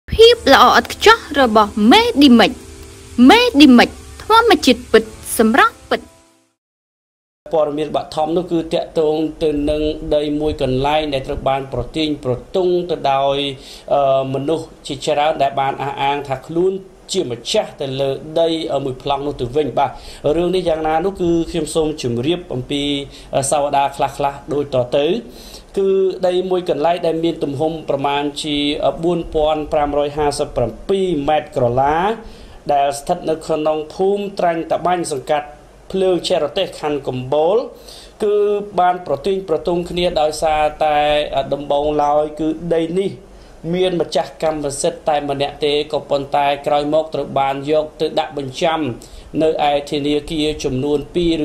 ភាពល្អឥតខ្ចោះរបស់មេឌីមិចធម្មជាតិពិតសម្រាប់ពិតព័ត៌មានបឋមនោះគឺតាក់ទងទៅនឹងដីមួយកន្លែងដែលត្រូវបានប្រទាញប្រទង់ទៅដោយមនុស្សជាច្រើនដែលបានអះអាងថាខ្លួនជាម្ចាស់ទៅលើដីមួយប្លង់នោះទៅវិញបាទរឿងនេះយ៉ាងណានោះគឺខ្ញុំសូមជម្រាបអំពីសាវតាខ្លះៗដូចតទៅគឺដីមួយកន្លែងដែលមានទំហំប្រមាណជា4557ម៉ែត្រក្រឡាដែលស្ថិតនៅក្នុងភូមិត្រាញ់តបាញ់សង្កាត់ភ្លើងចេរទេសខណ្ឌកំបូលគឺបានប្រទាញប្រទង់គ្នាដោយសារតែដំបងឡើយគឺដីនេះមានម្ចាស់កម្មសិទ្ធិតែម្នាក់ទេក៏ប៉ុន្តែក្រោយមកត្រូវបានយកទៅដាក់បញ្ចាំនៅឯធនាគារចំនួន2ឬ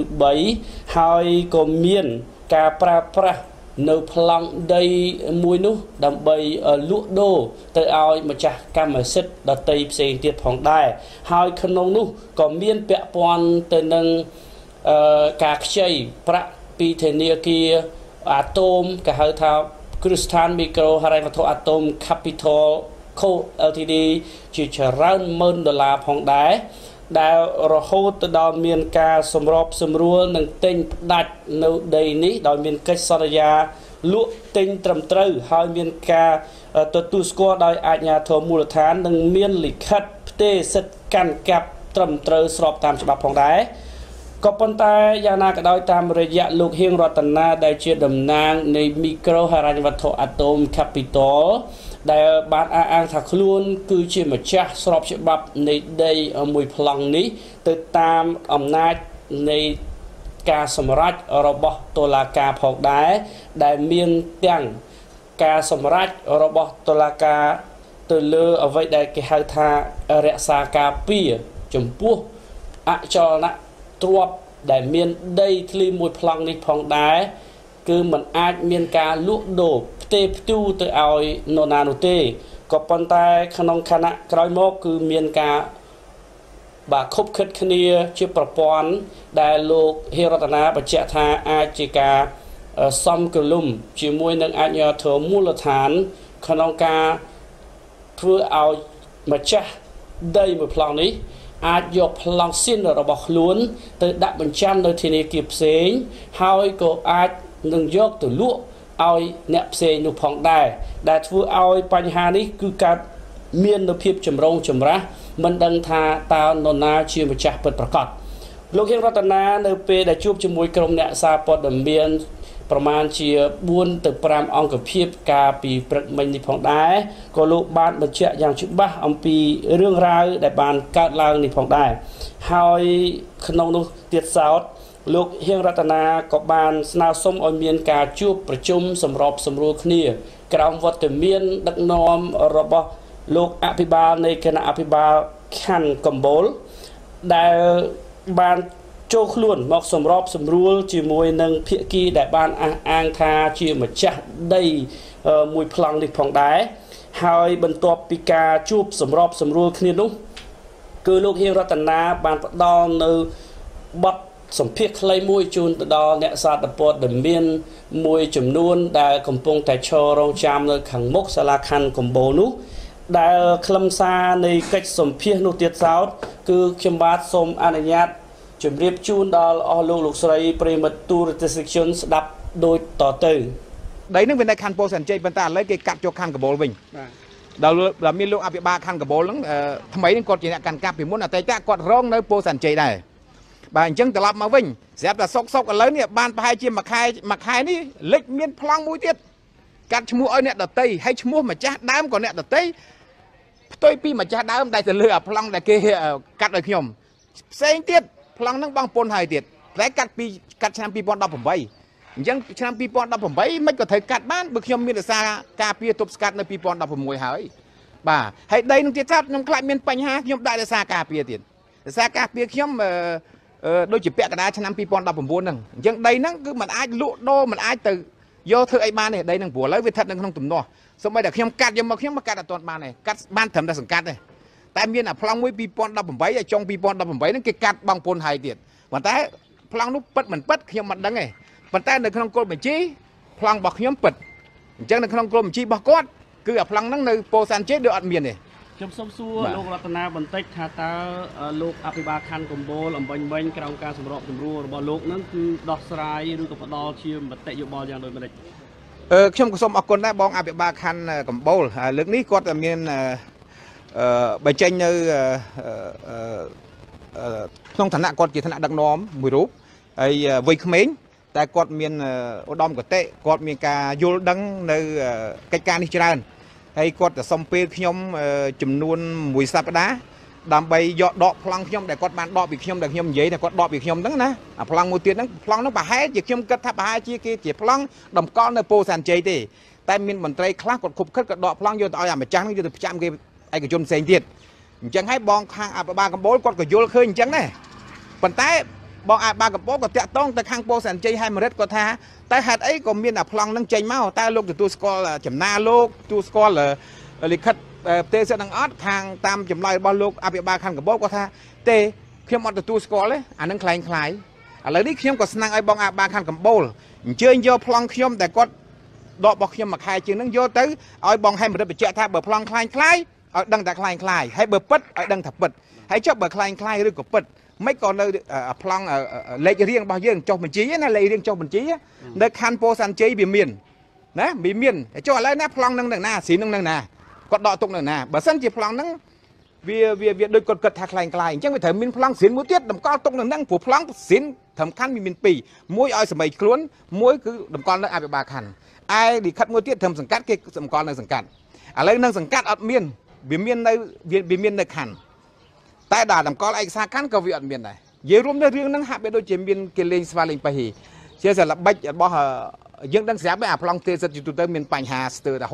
3ហើយក៏មានការប្រើប្រាស់នៅប្លង់ដីមួយនោះដើម្បីលក់ដូរទៅឲ្យម្ចាស់កម្មសិទ្ធិដទៃផ្សេងទៀតផងដែរហើយក្នុងនោះក៏មានពាក់ព័ន្ធទៅនឹងការខ្ចីប្រាក់ពីធនាគារអាតូមគេហៅថាគ្រឹះស្ថានមីក្រូហិរញ្ញវត្ថុអាតូម Capital Co Ltd ជាច្រើនម៉ឺនដុល្លារផងដែរដែលរហូតទៅដល់មានការសម្របសម្រួលនិងទិញផ្ដាច់នៅដីនេះដោយមានកិច្ចសន្យាលក់ទិញត្រឹមត្រូវហើយមានការទទួលស្គាល់ដោយអាជ្ញាធរមូលដ្ឋាននិងមានលិខិតផ្ទេរសិទ្ធិកាន់កាប់ត្រឹមត្រូវស្របតាមច្បាប់ផងដែរក៏ប៉ុន្តែយ៉ាងណាក៏ដោយតាមរយៈលោកហៀងរតនាដែលជាតំណាងនៃមីក្រូហិរញ្ញវត្ថុអាតូម Capital ដែលបានអះអាងថាខ្លួនគឺជាម្ចាស់ស្របច្បាប់នៃដីមួយប្លង់នេះទៅតាមអំណាចនៃការសម្រេចរបស់តុលាការផងដែរដែលមានទាំងការសម្រេចរបស់តុលាការទៅលើអ្វីដែលគេហៅថារក្សាការពារចំពោះអចលនទ្រព្យដែលមានដីធ្លីមួយប្លង់នេះផងដែរគឺมันអាចមានការលក់ដូរផ្ទេរផ្ទូទៅឲ្យនរណានោះទេក៏ប៉ុន្តែក្នុងខណៈក្រោយមកគឺមានការខົບខិតគ្នាជាប្រព័ន្ធដែលលោកហេរតនាបញ្ជាក់ថាអាចជាការសំកលុំជាមួយនឹងអាជ្ញាធរមូលដ្ឋានក្នុងការធ្វើឲ្យម្ចាស់ដីមួយប្លង់នេះអាចយកប្លង់ស៊ីនរបស់ខ្លួនទៅដាក់បញ្ចាំនៅធនាគារផ្សេងហើយក៏អាចនឹងយកទៅលក់ឲ្យអ្នកផ្សេងនោះផងដែរដែលធ្វើឲ្យបញ្ហានេះគឺកើតមាននូវភាពចម្រូងចម្រាសមិនដឹងថាតើនរណាជាម្ចាស់ពិតប្រាកដលោកហៀងរតនានៅពេលដែលជួបជាមួយក្រុមអ្នកសារព័ត៌មានប្រមាណជា4ទៅ5អង្គភាពកាលពីព្រឹកមិញនេះផងដែរក៏លោកបានបញ្ជាក់យ៉ាងច្បាស់អំពីរឿងរ៉ាវដែលបានកើតឡើងនេះផងដែរហើយក្នុងនោះទៀតសោតលោកហៀងរតនាក៏បានស្នើសុំឲ្យមានការជួបប្រជុំសម្របសម្រួលគ្នាក្រោមវត្តមានដឹកនាំរបស់លោកអភិបាលនៃគណៈអភិបាលខណ្ឌកំបូលដែលបានចូលខ្លួនមកសម្របសម្រួលជាមួយនឹងភាគីដែលបានអះអាងថាជាម្ចាស់ដីមួយប្លង់នេះផងដែរហើយបន្ទាប់ពីការជួបសម្របសម្រួលគ្នានោះគឺលោកហៀងរតនាបានផ្ដល់នៅបទសម្ភាសន៍ខ្លីមួយជូនទៅដល់អ្នកសារព័ត៌មានមួយចំនួនដែលកំពុងតែឈររងចាំនៅខាងមុខសាលាខណ្ឌកំបូលនោះដែលខ្លឹមសារនៃកិច្ចសម្ភាសន៍នោះទៀតសោតគឺខ្ញុំបាទសូមអនុញ្ញាតជម្រាបជូនដល់អស់លោកស្រីប្រិមិត្តទូរទស្សនិកជនស្ដាប់ដូចតទៅដីនឹងវានៅខណ្ឌពោធិ៍សែនជ័យប៉ុន្តែឥឡូវគេកាត់យកខណ្ឌកំបូលវិញដល់មានលោកអភិបាលខណ្ឌកំបូលហ្នឹងថ្មីហ្នឹងគាត់ជាអ្នកកាន់កាប់ពីមុនអតីតគាត់រងនៅពោធិ៍សែនជ័យដែរបាទអញ្ចឹងត្រឡប់មកវិញស្រាប់តែសុកឥឡូវនេះបានប្រហែលជាមួយខែនេះលិចមានប្លង់មួយទៀតកាត់ឈ្មោះឲ្យអ្នកដតីហើយឈ្មោះម្ចាស់ដើមក៏អ្នកដតីផ្ទុយពីម្ចាស់ដើមដែលទៅលើអាប្លង់ដែលគេកាត់ឲ្យខ្ញុំផ្សេងទៀតប្លង់ហ្នឹងបងពុនហើយទៀតតែកាត់ឆ្នាំ2018អញ្ចឹងឆ្នាំ2018មិនក៏ត្រូវកាត់បានបើខ្ញុំមានរសារការពារទប់ស្កាត់នៅ2016ហើយបាទហើយដីនឹងទៀតខ្ញុំខ្លាចមានបញ្ហាខ្ញុំដាក់រសារការពារទៀតរសារការពារខ្ញុំដូចជាពាក់កណ្ដាលឆ្នាំ2019ហ្នឹងអញ្ចឹងដីហ្នឹងគឺมันអាចលក់ដូរมันអាចទៅយកធ្វើអីបានទេដីហ្នឹងព្រោះឥឡូវវាស្ថិតនៅក្នុងទំនាស់សូម្បីតែខ្ញុំកាត់យកមកខ្ញុំមកកាត់អត់ទាន់បានទេកាត់បានត្រឹមតែសង្កាត់ទេតែមានអាប្លង់មួយ2018ហើយចុង2018ហ្នឹងគេកាត់បងពុនហើយទៀតប៉ុន្តែប្លង់នោះពិតមិនពិតខ្ញុំមិនដឹងទេប៉ុន្តែនៅក្នុងគោលបញ្ជីប្លង់របស់ខ្ញុំពិតអញ្ចឹងនៅក្នុងគោលបញ្ជីរបស់គាត់គឺអាប្លង់ហ្នឹងនៅពោធិ៍សែនជ័យដូចអត់មានទេខ្ញុំសូមសួរលោករតនាបន្តិចថាតើលោកអភិបាលខណ្ឌកំពូលអំបញ្ញមិញក្រោមការសម្របសម្រួលរបស់លោកនឹងគឺដោះស្រាយឬក៏ផ្ដល់ជាមតិយោបល់យ៉ាងដូចម្តេចខ្ញុំក៏សូមអរគុណដែរបងអភិបាលខណ្ឌកំពូលលើកនេះគាត់មានបញ្ចេញនៅក្នុងឋានៈគាត់ជាឋានៈដឹកនាំមួយរូបហើយវ័យក្មេងតែគាត់មានឧត្តមគតិគាត់មានការយល់ដឹងនៅកិច្ចការនេះច្រើនហើយគាត់ទៅសុំពេលខ្ញុំចំនួន1សប្តាហ៍ដើម្បីយកដកប្លង់ខ្ញុំដែលគាត់បានដកពីខ្ញុំដែលខ្ញុំនិយាយថាគាត់ដកពីខ្ញុំហ្នឹងណាអាប្លង់មួយទៀតហ្នឹងប្លង់ហ្នឹងប្រហែលជាខ្ញុំគិតថាប្រហែលជាគេជាប្លង់តម្កល់នៅពោធិ៍សែនជ័យទេតែមានមន្ត្រីខ្លះគាត់ខុបខិតគាត់ដកប្លង់យកទៅឲ្យអាម្ចាស់ហ្នឹងយកទៅផ្ចាំគេឯកជនផ្សេងទៀតអញ្ចឹងហើយបងខាងអភិបាលកំពូលគាត់ក៏យល់ឃើញអញ្ចឹងដែរប៉ុន្តែបងអភិបាលកំពូលក៏តាក់ទងទៅខាងពោធិ៍សែនជ័យហើយមរិតគាត់ថាតែហេតុអីក៏មានអាប្លង់ហ្នឹងចេញមកតែលោកទទួលស្គាល់ចំណាលោកទទួលស្គាល់លិខិតផ្ទេរសិទ្ធិនឹងអត់ខាងតាមចម្លើយរបស់លោកអភិបាលខណ្ឌកំពូលគាត់ថាទេខ្ញុំអត់ទទួលស្គាល់ទេអានឹងคล้ายឥឡូវនេះខ្ញុំក៏ស្នើឲ្យបងអភិបាលខណ្ឌកំពូលអញ្ជើញយកប្លង់ខ្ញុំតែគាត់ដករបស់ខ្ញុំមួយខែជាងហ្នឹងយកទៅឲ្យបងហេមរិទ្ធបញ្ជាក់ថាបើប្លង់คล้ายឲ្យដឹងតែคล้ายហើយបើពិតឲ្យដឹងថាពិតហើយចុះបើคล้ายឬក៏ពិតមិនក៏នៅប្លង់លេខរៀងរបស់យើងចុះបញ្ជីណាលេខរៀងចុះបញ្ជីនៅខណ្ឌពោធិ៍សែនជ័យវាមានណាវាមានចុះឥឡូវណាប្លង់នឹងណាស៊ីនឹងណាគាត់ដកទុកនៅណាបើសិនជាប្លង់ហ្នឹងវាដូចគាត់គិតថាคล้ายអញ្ចឹងវាត្រូវមានប្លង់ស្រៀនមួយទៀតតម្កល់ទុកនៅហ្នឹងព្រោះប្លង់ស្រៀនសំខាន់វាមាន2មួយឲ្យសម័យខ្លួនមួយគឺតម្កល់នៅអភិបាលខណ្ឌឯលិខិតមួយទៀតត្រឹមសង្កាត់គេតម្កល់នៅសង្កាត់ឥឡូវនឹងសង្កាត់អត់មានវាមាននៅខណ្ឌតែដល់តម្កល់ឯកសារខណ្ឌក៏វាអត់មានដែរនិយាយរួមនៅរឿងហ្នឹងហាក់បីដូចជាមានគេលេងស្វាលេងបេះជាសល្បិចរបស់យើងដឹងស្រាប់ទេអាប្លង់ទេសជាទូទៅមានបញ្ហាស្ទើរតែ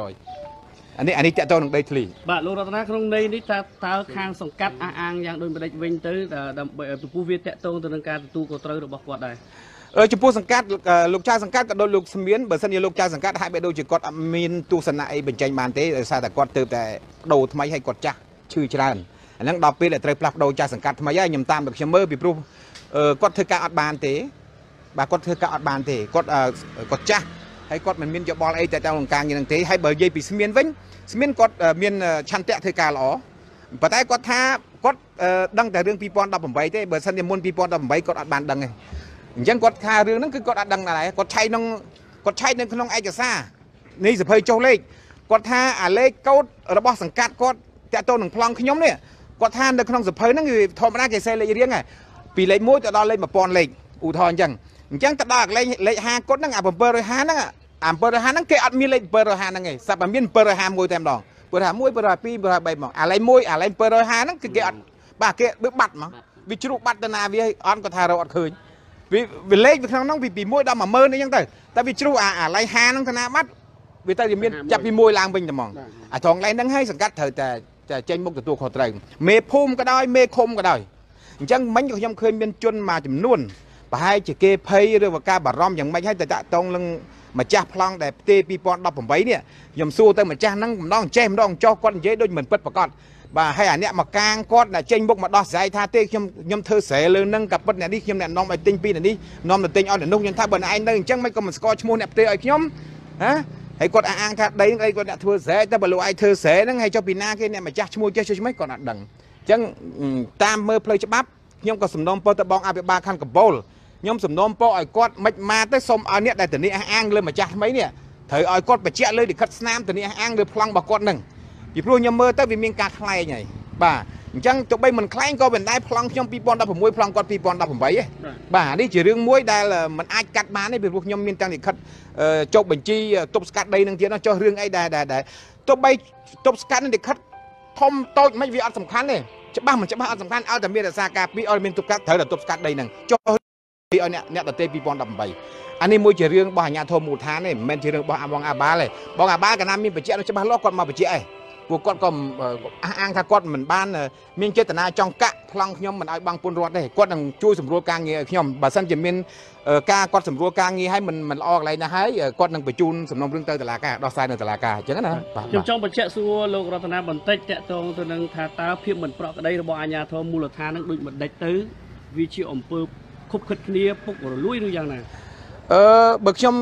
60% អានេះតកតនឹងដីធ្លីបាទលោករតនាក្នុងន័យនេះតើខាងសង្កាត់អះអាងយ៉ាងដូចម្ដេចវិញទៅដើម្បីចំពោះវាតកតងទៅនឹងការទទួលខុសត្រូវរបស់គាត់ដែរចំពោះសង្កាត់លោកចៅសង្កាត់ក៏ដូចលោកស្មៀនបើសិនជាលោកចៅសង្កាត់ហាក់បីដូចជាគាត់អត់មានទស្សនៈអីបញ្ចេញបានទេដោយសារតែគាត់ទៅតែបដូរថ្មីហើយគាត់ចាស់ឈឺច្រើនអាហ្នឹងដល់ពេលដែលត្រូវផ្លាស់ប្ដូរចៅសង្កាត់ថ្មីហើយខ្ញុំតាមតែខ្ញុំមើលពីព្រោះគាត់ធ្វើការអត់បានទេបាទគាត់ធ្វើការអត់បានទេគាត់ចាស់ហើយគាត់មិនមានយោបល់អីតែទៅក្នុងការងារហ្នឹងទេហើយបើនិយាយពីស្មៀនវិញស្មៀនគាត់មានឆន្ទៈធ្វើការល្អប៉ុន្តែគាត់ថាគាត់ដឹងតែរឿង2018ទេបើសិនជាមុន2018គាត់អត់បានដឹងទេអញ្ចឹងគាត់ថារឿងហ្នឹងគឺគាត់អត់ដឹងដែរគាត់ឆែកនៅក្នុងឯកសារនេះសភៅចុះលេខគាត់ថាអាលេខកូដរបស់សង្កាត់គាត់តាក់ទងនឹងប្លង់ខ្ញុំនេះគាត់ថានៅក្នុងសភៅហ្នឹងគឺធម្មតាគេសេលេខរៀងហើយពីលេខ1ទៅដល់លេខ1000លេខឧទាហរណ៍អញ្ចឹងទៅដល់លេខ50គាត់ហ្នឹងអា750ហ្នឹង750ហ្នឹងគេអត់មានលេខ750ហ្នឹងទេសាប់តែមាន751តែម្ដង751 752 753មកអាលេខ750ហ្នឹងគឺគេអត់បាទគេបើបាត់មកវាជ្រុះបាត់ទៅណាវាអត់គាត់ថារកអត់ឃើញវាលេខវាក្នុងហ្នឹងពី1ដល់10000អីចឹងទៅតែវាជ្រុះអាលេខ50ហ្នឹងទៅណាបាត់វាទៅមានចាប់ពី1ឡើងវិញតែហ្មងអាត្រង់លេខហ្នឹងហើយសង្កាត់ត្រូវតែចេញមុខទទួលខុសត្រូវមេភូមិក៏ដោយមេឃុំក៏ដោយអញ្ចឹងមិញក៏ខ្ញុំឃើញមានជនមួយចំនួនប្រហែលជាគេភ័យឬក៏ការបារម្ភយ៉ាងម៉េចហើយតែតាក់ទងនឹងម្ចាស់ប្លង់ដែលផ្ទេ2018នេះខ្ញុំសួរទៅម្ចាស់ហ្នឹងម្ដងចេះម្ដងចោះគាត់និយាយដូចមិនពិតប្រាកដបាទហើយអាអ្នកមកកាងគាត់តែចេញមុខមកដោះស្រាយថាទេខ្ញុំធ្វើស្រែលើនឹងក៏ពិតអ្នកនេះខ្ញុំអ្នកនាំឲ្យទិញពីអ្នកនេះនាំទៅទិញឲ្យអ្នកនោះខ្ញុំថាបើអ្នកឯងនៅអញ្ចឹងមិនក៏មិនស្គាល់ឈ្មោះអ្នកផ្ទេឲ្យខ្ញុំហាហើយគាត់អាងថាដីហ្នឹងអីគាត់អ្នកធ្វើស្រែតែបើលោកឯងធ្វើស្រែហ្នឹងហើយចុះពីណាគេអ្នកម្ចាស់ឈ្មោះចេះឈ្មោះគាត់អត់ដឹងអញ្ចឹងតាមមើលផ្លូវច្បាប់ខ្ញុំក៏សំណូមពរទៅបងអភិបាលខណ្ឌកំពូលខ្ញុំសំណូមពរឲ្យគាត់មិនមកទៅសូមឲ្យអ្នកដែលធានាអះអាងលើម្ចាស់ថ្មីនេះត្រូវឲ្យគាត់បញ្ជាក់លើលិខិតស្នាមធានាអះអាងលើប្លង់របស់គាត់ហ្នឹងពីព្រោះខ្ញុំមើលទៅវាមានការខ្លែងហើយបាទអញ្ចឹងទោះបីមិនខ្លែងក៏មិនដែរប្លង់ខ្ញុំ2016ប្លង់គាត់2018ទេបាទនេះជារឿងមួយដែលមិនអាចកាត់បានទេពីព្រោះខ្ញុំមានទាំងលិខិតចុះបញ្ជីទប់ស្កាត់ដីនឹងទៀតចុះរឿងអីដែលទោះបីទប់ស្កាត់នឹងលិខិតធំតូចមិនវាអត់សំខាន់ទេច្បាស់មិនច្បាស់អត់សំខាន់ឲ្យតែមានរក្សាការពីឲ្យមានទប់ស្កាត់ត្រូវតែទប់ស្កាត់ដីនឹងចុះពីឲ្យអ្នកដតេ2018អានេះមួយជារឿងរបស់អាជ្ញាធរមូលដ្ឋានទេមិនមែនជារឿងរបស់បងអាបាលទេបងអាបាលកាលណាមានបញ្ជាក់ច្បាស់លាស់គាត់មកបញ្ជាក់ឯងពួកគាត់ក៏អះអាងថាគាត់មិនបានមានចេតនាចង់កាក់ប្លង់ខ្ញុំមិនឲ្យបង់ពន្ធរដ្ឋទេគាត់នឹងជួយសម្រួលការងារឲ្យខ្ញុំបើសិនជាមានការគាត់សម្រួលការងារឲ្យមិនល្អកន្លែងណាហើយគាត់នឹងបញ្ជូនសំណុំរឿងទៅតុលាការដោះស្រាយនៅតុលាការអញ្ចឹងណាខ្ញុំចង់បញ្ជាក់សួរលោករតនាបន្តិចតកតងទៅនឹងថាតើភាពមិនប្រក្រតីរបស់អាជ្ញាធរមូលដ្ឋាននឹងដូចមិនដេចទៅវាជាអំពើខុបខិតគ្នាពុករលួយឬយ៉ាងណាបើខ្ញុំ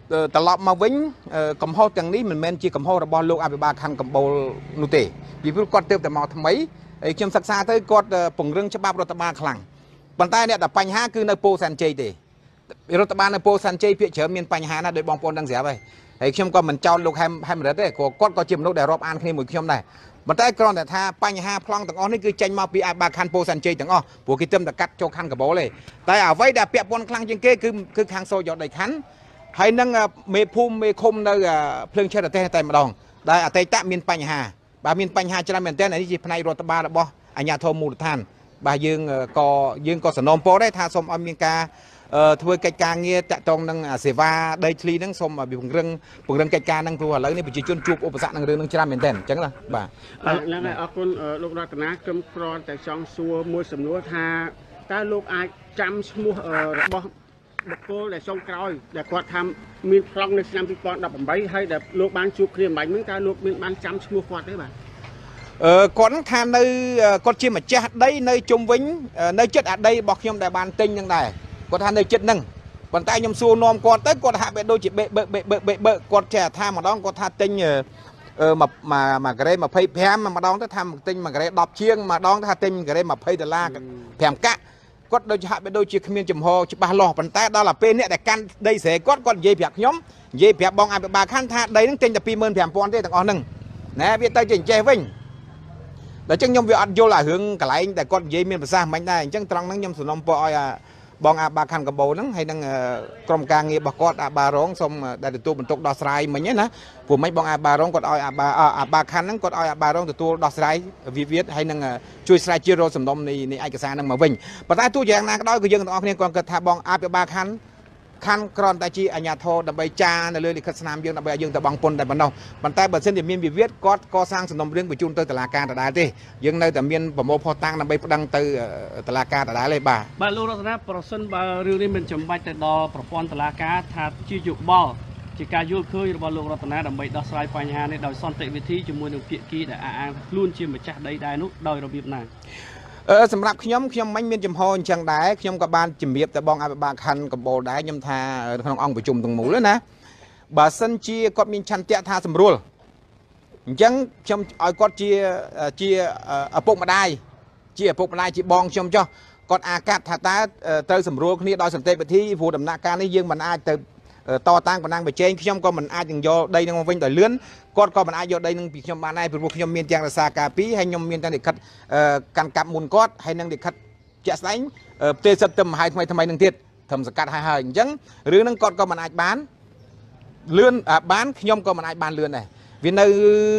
ตลอดมาวิ่งกำโฮจังนี้มันแม่นจีกำโฮระบอลโลกอาบิบาคันกำโบนุเตปีพูดกอดเติมแต่มาทำไมไอ้เชื่อมศึกษาเธอกอดปุ่งเรื่องฉบับรัฐบาลคลังปัญหาเนี่ยแต่ปัญหาคือในโปรสันเจเตรัฐบาลในโปรสันเจเพียเฉมีปัญหานะโดยบองปนดังเสียไปไอ้เชื่อมก็มันเจ้าลูกให้มันได้ก็จิมลูกได้รอบอันขึ้นหมดเชื่อมได้มันได้กรอนแต่ถ้าปัญหาพลังต่างอ้อนี่คือใจมาปีอาบาคันโปรสันเจต่างอ้อพวกกิจมแต่กัดโจคันกับโบเลยแต่เอาไว้แต่เปียบปนคลังจริงๆคือคางโซยอดได้ขันให้นั่งเมภูมิเมคมในเพลิงเชื้อเตะแต่มาดองได้อาเตตะมีปัญหาบามีปัญหาจะทำเป็นเต้นอันนี้จีพนัยรัฐบาลบ่อัญญาโทมูลท่านบายืงก็สนมโปได้ทาสมอเมริกาทวีกิจการเงี้ยจะตรงนั่งเสวาได้ทลีนั่งสมบีบเรื่องกิจการนั่งตัวแล้วนี่เป็นจุดจูบอุปสรรคนั่งเรื่องนั่งจะทำเป็นเต้นจังล่ะบ่าแล้วไงคุณลูกรัตนะกำกรอนแต่ช่องซัวมวยสำนักทาตาลูกอาจำสมุบ่บุกโกแต่ช่องกรอยแต่กอดทำมีพลังในสนามพิพากษ์ดับผมไปให้แต่ลูกบ้านจูบเคลียร์ใหม่เหมือนกันลูกมีบ้านจำสมุกกอดได้บ่ก่อนทานในก่อนชิมมาเจ็ดได้ในจมวิ่งในเจ็ดอัดได้บอกยมแต่บานติงยังไงก่อนทานในเจ็ดนั่งก่อนใต้ยมซูนอมก่อนเต้ก่อนหาไปโดยจิเบะก่อนแช่ท่ามาดองก่อนท่าติงมากระไรมาเพย์แพมมาดองถ้าทำติงมากระไรดอกเชียงมาดองถ้าติงกระไรมาเพย์แต่ลาแพมกะก็โดยหาไปโดยจิขมิ้นจมโฮจิบาหล่อปันใต้đó làเป็นเนี่ยแต่การได้เสกก็เย่เพียบย้อมเย่เพียบบองอาบาขั้นท่าได้นั่งติงแต่ปีเมินแพมปอนได้ต่างอ่อนหนึ่งนะเวียดใต้จิงเจวิ่งแต่จังยมวิอัดโยละหึงกะไหลแต่ก็เยี่ยมภาษาไม่ได้จังตรังนั่งยมสุนมปอยบองอาบาคันกับโบนั่งให้นั่งกรมการเงียบกอดอาบาร้องสมได้ตัวบรรทุกดอสไลเหมือนนี้นะผมไม่บองอาบาร้องกดออยอาบาคันนั่งกดออยอาบาร้องตัวดอสไลวิเวียดให้นั่งช่วยสไลจิโรสมดมในเอกสารนั่งมาวิ่งปัจจัยตัวอย่างนั้นก็ได้ก็ยังต้องเอาเนี่ยก่อนกระทำบองอาบาคันคันกรอนตาจีอัญญาโทดับใบจาในเรื่องลิขสนามยังดับใบยังแต่บางปนแต่บางนองบางแต่บางเส้นเดียมีวิเวียดก็สร้างสนมเรื่องไปจุนเตอตลาการแต่ได้ที่ยังในแต่เมียนประโมพอตั้งดับใบดังเตอตลาการแต่ได้เลยบ่าลูกรัตนะประสิทธิ์เรื่องนี้มันจำเป็นแต่ดอประพรตลาการถ้าจีจุบอลจีการยุ่งคือบอลลูกรัตนะดับใบดอสไลปัญหาในดอยซ่อนเตวิธีจมูกหนึ่งเพียกี้แต่อ่างล้วนเชื่อมไปจักได้นุดอยระเบียบนั้นสำหรับขยมไม่มีจำพรจังได้ขยมกับบ้านจิมเบียบแต่บองอาบาคันกับโบได้ยมทาขนมอ่องไปจุ่มตรงหมูแล้วนะบาสันจีก็มีชันเตะทาสำรวจยังขยมเอาก็จีปกมาได้จีปกมาได้จีบองขยมจ้ากอดอากาศทาตาเตยสำรวจนี้ดอยสันเตไปที่ผู้ดำนาการนี้ยังมันอาจจะต่อตั้งปนังไปเจงขยมก็มันอาจยังโยได้ยังวิ่งแต่เลื่อนก็มันอาจโยได้ยังปีขยมมาในเป็นพวกขยมเมียนแจงรักษากาปีให้ยมเมียนจังเด็กขัดการกับมูลก็ให้นังเด็กขัดเจ้าสังเตะสัตย์ให้ทำไมนังเทียดทำสกัดให้จังหรือนังก็มันอาจบ้านเลื่อนบ้านขยมก็มันอาจบ้านเลื่อนnày vì nơi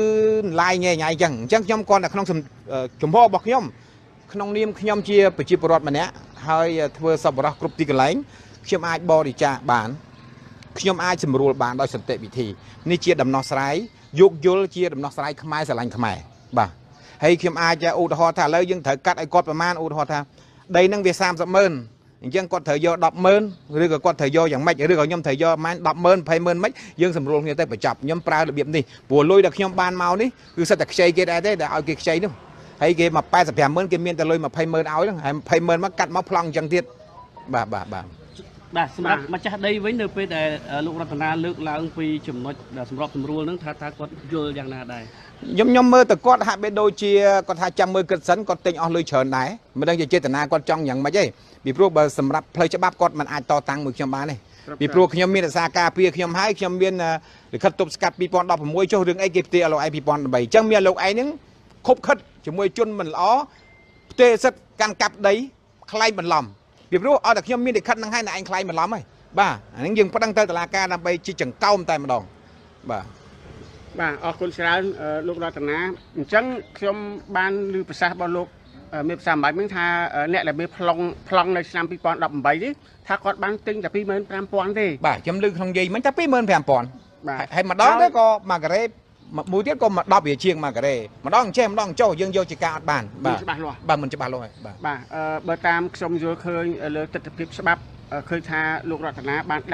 lai nghe nhảy chẳng nhom con là không chấm ho bọc nhom không niêm nhom chia bị chia bọt mà nè hơi thưa sập bọt cướp tì cái lánh nhom ai bo đi cha bán nhom ai chấm rùa bán đòi sập tệ bị thì ni chia đầm nọ sải dục vô chia đầm nọ sải khmai sải lạnh khmai bà hay nhom ai cha u thọ thà lấy dân thở cắt ai cọtประมาณ u thọ thà đây năng việt sam sập mơnยังกอดเถยอดับเมินหรือก็กอดเถยออย่างไม่หรือก็ย่อมเถยอมันดับเมินไพ่เมินไม่ยังสำรวจเนี่ยแต่ไปจับย่อมปลาระเบียบนี่ปัวลอยดักย่อมบานเมานี่คือสัตว์ใจเกได้แต่เอาเกใจนู่นให้เกมาไปสับแผลเมินเกมีแต่ลอยมาไพ่เมินเอาให้ไพ่เมินมากัดมาพลังจังเทียดบ่าสำหรับมาจากได้ไว้เนื้อไปแต่ลูกรัตนาเลือกลาองปีจุ่มน้อยสำหรับสำรวจนั้นถ้าก็โยนอย่างน่าได้ย่อมเมื่อแต่ก็หาไปโดยเชียก็ถ้าจำมือกระสันก็ติงเอาเลยเฉินไหนไม่ต้องจะเจตนาก็จ้องอย่างไม่ใช่บีพวกสำหรับเพลย์ฉบับก็มันอาจต่อตังมือขยมบ้านนี่บีพวกขยมมีแต่สากาเพียขยมให้ขยมเมียนหรือขัดตบสกัดปีปอนดอกผมมวยโชว์เรื่องไอ้เก็บเตี้ยเราไอ้ปีปอนใบจังเมียนเราไอ้นึงคบขัดจะมวยจุนมันล้อเตะสักการกับได้ใครมันล้ำบีพวกเอาแต่ขยมมีแต่ขัดนั่งให้นายใครมันล้ำไหมบ้าอันนี้ยังพดังเตอร์ตลาการนำไปจีจังเก้าแต่มาดองบ้าออกคนสระลูกรัตนะจังขยมบ้านหรือภาษาบอลลูกมีภาษาใบเมืองไทยเนี่ยแหละมีพลังในสนามปีปอนดับใบดิถ้ากอดบ้านติ้งแต่ปีเมินแปมปอนดิบ่าจำลือของยีมันจะปีเมินแปมปอนให้มาดองได้ก็มากระเรมูเทียก็มาดอบเชียงมากระเรมาดองเช่มาดองโจ้ยังโยจิกาบ้านบ้านมันจะบ้านลอยบ่าเบอร์ตามชมโยเคยเลยติดติดฉบับเคยทาลูกรัตนะบ้านละ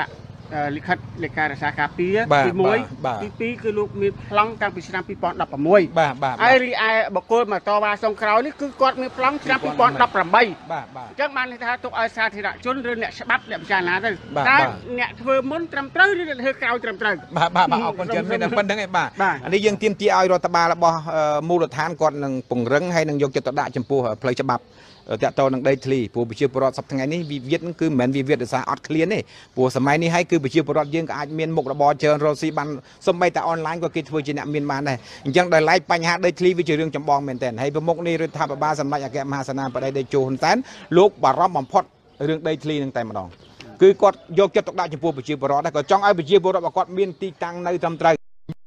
លិខិតលេខារក្សាការពារទី1ទី2គឺលោកមានប្លង់តាំងពីឆ្នាំ2016បាទហើយរីឯបុគ្គលមកតវ៉ាសុងក្រោយនេះគឺគាត់មានប្លង់ឆ្នាំ2018បាទអញ្ចឹងបានថាទុកឲ្យសាធារណជនឬអ្នកច្បាប់អ្នកពិចារណាទៅតើអ្នកធ្វើមុនត្រឹមត្រូវឬអ្នកធ្វើក្រោយត្រឹមត្រូវបាទអរគុណច្រើនមានតែប៉ុណ្្នឹងឯងបាទនេះយើងទាមទារឲ្យរដ្ឋបាលរបស់មូលដ្ឋានគាត់នឹងពង្រឹងហើយនឹងយកចិត្តទុកដាក់ចំពោះផ្លូវច្បាប់តាក់ទងនឹងដីធ្លីព្រោះប្រជាពលរដ្ឋសប្តាហ៍ថ្ងៃនេះវិវាទគឺមិនមែនវិវាទដោយសារអត់ឃ្លានទេព្រោះសម័យនេះហើយគឺប្រជាពលរដ្ឋយើងក៏អាចមានមុខរបរច្រើនរកស៊ីបានសូម្បីតែអនឡាញក៏គេធ្វើជាអ្នកមានបានដែរអញ្ចឹងដោយឡែកបញ្ហាដីធ្លីវាជារឿងចម្បងមែនទែនហើយប្រមុខនេះរដ្ឋាភិបាលសម្ដេចអគ្គមហាសេនាបតីតេជោហ៊ុនសែនលោកបារម្ភបំផុតរឿងដីធ្លីនឹងតែម្ដងគឺគាត់យកចិត្តទុកដាក់ចំពោះប្រជាពលរដ្ឋដែរក៏ចង់ឲ្យប្រជាពលរដ្ឋរបស់គាត់មានទីតាំងនៅត្រឹមត្រូវ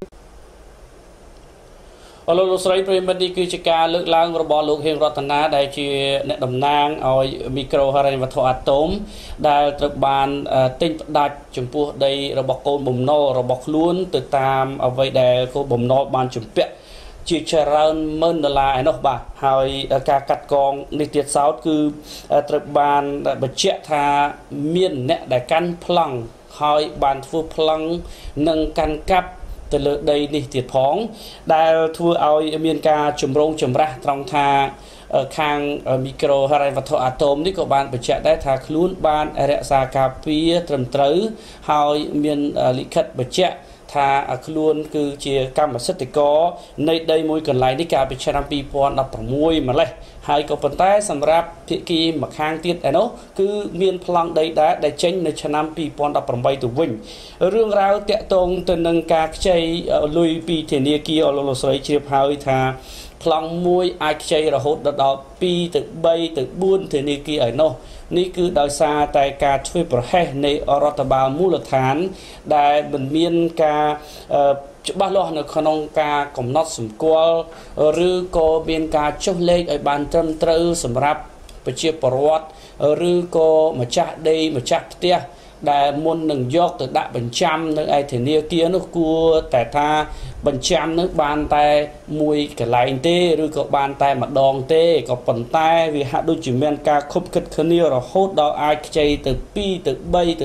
លោកស្រីប្រិមត្តនេះគឺជាការលើកឡើងរបស់លោកហៀងរតនាដែលជាអ្នកតំណាងឲ្យមីក្រូហិរញ្ញវត្ថុអាតូមដែលត្រូវបានទិញផ្ដាច់ចំពោះដីរបស់កូនបំណុលរបស់ខ្លួនទៅតាមអ្វីដែលកូនបំណុលបានជំពាក់ជាច្រើនម៉ឺនដុល្លារឯនោះបាទហើយការកាត់កងនេះទៀតសោតគឺត្រូវបានបញ្ជាក់ថាមានអ្នកដែលកាន់ប្លង់ហើយបានធ្វើប្លង់និងកាន់កាប់ទៅលើដីនេះទៀតផងដែលធ្វើឲ្យមានការជំរងចម្រាស់ត្រង់ថាខាងមីក្រូហិរញ្ញវត្ថុអាតូមនេះក៏បានបញ្ជាក់ដែរថាខ្លួនបានរក្សាការពារត្រឹមត្រូវហើយមានលិខិតបញ្ជាក់ថាខ្លួនគឺជាកម្មសិទ្ធិករនៃដីមួយកន្លែងនេះកាលពីឆ្នាំ2016ម្លេះហើយក៏ប៉ុន្តែសម្រាប់ភាគីម្ខាងទៀតឯនោះគឺមានប្លង់ដីដែរដែលចេញនៅឆ្នាំ2018ទៅវិញរឿងរ៉ាវតាក់ទងទៅនឹងការខ្ចីលុយពីធនាគារលោកស្រីជ្រាបហើយថាប្លង់មួយអាចខ្ចីរហូតដល់2ទៅ3ទៅ4ធនាគារឯនោះនេះគឺដោយសារតែការធ្វើប្រហែសនៃរដ្ឋបាលមូលដ្ឋានដែលមិនមានការច្បាស់លាស់នៅក្នុងការកំណត់សម្គាល់ឬក៏មានការចុះលេខឲ្យបានត្រឹមត្រូវសម្រាប់ប្រជាពលរដ្ឋឬក៏ម្ចាស់ដីម្ចាស់ផ្ទះដែលមុននឹងយកទៅដាក់បញ្ចាំនៅឯធនាគារនោះគួរតែថាបញ្ចាំនោះបានតែមួយកន្លែងទេឬក៏បានតែម្ដងទេក៏ប៉ុន្តែវាហាក់ដូចជាមានការខុបខិតគ្នារហូតដល់អាចខ្ចីទៅ2ទៅ3ទៅ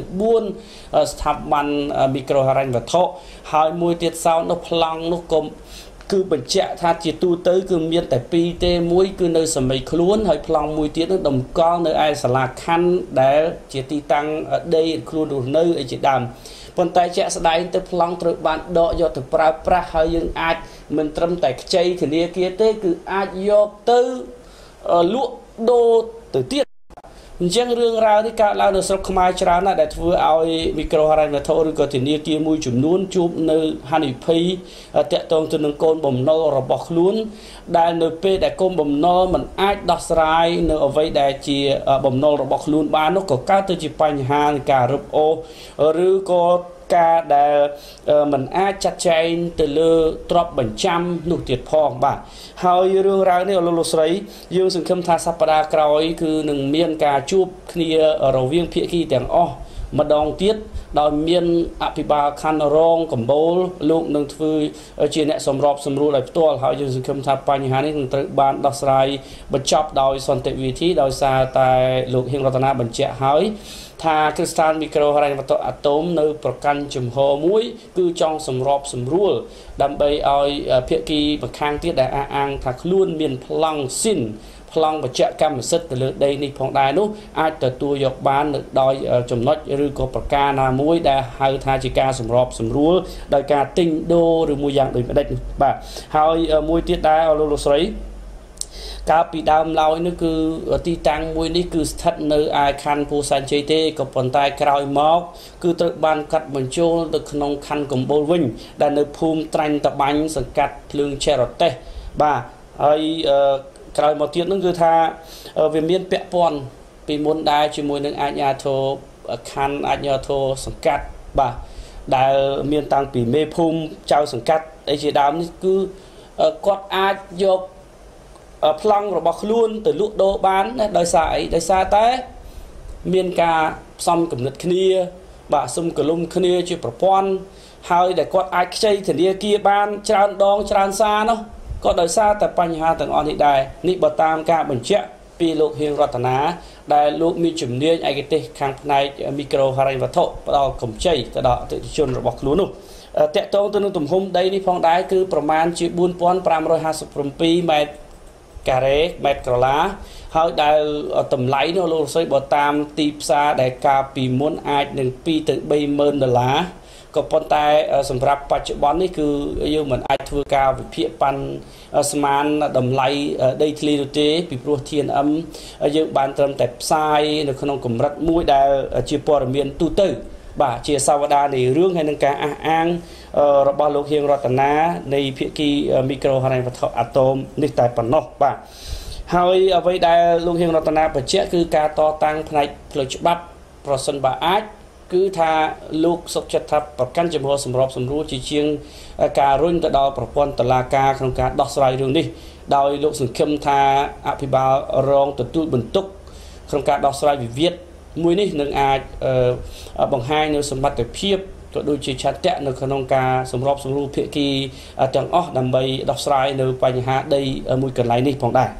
4ស្ថាប័នមីក្រូហិរញ្ញវត្ថុហើយមួយទៀតសោតនោះប្លង់នោះក៏គឺបញ្ជាក់ថាជាទូទៅគឺមានតែ2ទេមួយគឺនៅសម័យខ្លួនហើយប្លង់មួយទៀតនោះតម្កល់នៅឯសាលាខណ្ឌដែលជាទីតាំងដីខ្លួនរស់នៅអីជាដើមប៉ុន្តែជាក់ស្ដែងទៅប្លង់ត្រូវបានដកយកទៅប្រើប្រាស់ហើយយើងអាចមិនត្រឹមតែខ្ចីធនាគារទេគឺអាចយកទៅលក់ដូរទៅទៀតអញ្ចឹងរឿងរ៉ាវនេះកើតឡើងនៅស្រុកខ្មែរច្រើនណាស់ដែលធ្វើឲ្យមីក្រូហិរញ្ញវត្ថុឬក៏ធនាគារមួយចំនួនជួបនៅហានិភ័យតាក់ទងទៅនឹងកូនបំណុលរបស់ខ្លួនដែលនៅពេលដែលកូនបំណុលមិនអាចដោះស្រាយនៅអ្វីដែលជាបំណុលរបស់ខ្លួនបាននោះក៏កើតទៅជាបញ្ហានៃការរឹបអូសឬក៏ការដែលមិនអាចចាត់ចែងទៅលើទ្រព្យបញ្ចាំនោះទៀតផងបាទហើយរឿងរ៉ាវនេះលោកស្រីយើងសង្ឃឹមថាសប្តាហ៍ក្រោយគឺនឹងមានការជួបគ្នារវាងភាគីទាំងអស់ម្ដងទៀតដោយមានអភិបាលខណ្ឌរងកំបូលលោកនឹងធ្វើជាអ្នកសម្របសម្រួលឲ្យផ្ទាល់ហើយយើងសង្ឃឹមថាបញ្ហានេះនឹងត្រូវបានដោះស្រាយបញ្ចប់ដោយសន្តិវិធីដោយសារតែលោកហៀងរតនាបញ្ជាក់ហើយថាគ្រីស្តានមីក្រូហិរញ្ញវត្ថុអាតូមនៅប្រកាន់ជំហរមួយគឺចង់សម្របសម្រួលដើម្បីឲ្យភាគីម្ខាងទៀតដែលអះអាងថាខ្លួនមានប្លង់ស៊ីនប្លង់បច្ចេកកម្មសិទ្ធិទៅលើដីនេះផងដែរនោះអាចទទួលយកបានដោយចំណុចឬក៏ប្រការណាមួយដែលហៅថាជាការសម្របសម្រួលដោយការទិញដូរឬមួយយ៉ាងដូចម្ដេចបាទហើយមួយទៀតដែរលោកស្រីកាលពីដើមឡើយនោះគឺទីតាំងមួយនេះគឺស្ថិតនៅឯខណ្ឌពោធិ៍សែនជ័យទេក៏ប៉ុន្តែក្រោយមកគឺត្រូវបានកាត់បញ្ចូលទៅក្នុងខណ្ឌកំពូលវិញដែលនៅភូមិត្រាញ់តបាញ់សង្កាត់ភ្លើងឆេរតេសបាទហើយក្រោយមកទៀតនោះគឺថាវាមានពាក់ព័ន្ធពីមុនដែរជាមួយនឹងអាជ្ញាធរខណ្ឌអាជ្ញាធរសង្កាត់បាទដែលមានតាំងពីមេភូមិចៅសង្កាត់អីជាដើមនេះគឺគាត់អាចយកប្លង់របស់ខ្លួនទៅលក់ដូរបានណាដោយសារអីដោយសារតែមានការផ្សំគំនិតគ្នាបាទសុំកលុំគ្នាជាប្រព័ន្ធហើយដែលគាត់អាចខ្ចីធនាគារបានច្រើនដងច្រើនសារនោះក៏ដោយសារតែបញ្ហាទាំងអស់នេះដែរនេះបើតាមការបញ្ជាក់ពីលោកហៀងរតនាដែលលោកមានជំនាញឯកទេសខាងផ្នែកមីក្រូហិរញ្ញវត្ថុផ្ដល់កម្ចីទៅដល់អតិថិជនរបស់ខ្លួននោះតកតងទៅនឹងទំហំដីនេះផងដែរគឺប្រមាណជា4557ម៉ែត្រការ៉េម៉ែត្រក្រឡាហើយដែលតម្លៃនោះលោករស្រីបើតាមទីផ្សារដែលកាលពីមុនអាចនឹង2ទៅ$30,000ក៏ប៉ុន្តែសម្រាប់បច្ចុប្បន្ននេះគឺយើងមិនអាចធ្វើការវិភាគប៉ាន់ស្មានតម្លៃដីធ្លីនោះទេពីព្រោះ TNM យើងបានត្រឹមតែផ្សាយនៅក្នុងកម្រិតមួយដែលជាព័ត៌មានទូទៅបាទជាសាវតានៃរឿងហើយនឹងការអះអាងរបស់លោកហៀងរតនានៃភាគីមីក្រូហិរញ្ញវត្ថុអាតូមនេះតែប៉ុណ្ណោះបាទហើយអ្វីដែលលោកហៀងរតនាបញ្ជាក់គឺការតតាំងផ្នែកផ្លូវច្បាប់ប្រសិនបើអាចគឺថាលោកសុខចិត្តថាប្រកាន់ចំហសម្របសម្រួលជាជាងការរុញទៅដល់ប្រព័ន្ធតុលាការក្នុងការដោះស្រាយរឿងនេះដោយលោកសង្ឃឹមថាអភិបាលរងទទួលបន្ទុកក្នុងការដោះស្រាយវិវាទមួយនេះនឹងអាចបង្ហាញនូវសមត្ថភាពក៏ដូចជាឆន្ទៈនៅក្នុងការសម្របសម្រួលភាគីទាំងអស់ដើម្បីដោះស្រាយនៅបញ្ហាដីមួយកន្លែងនេះផងដែរ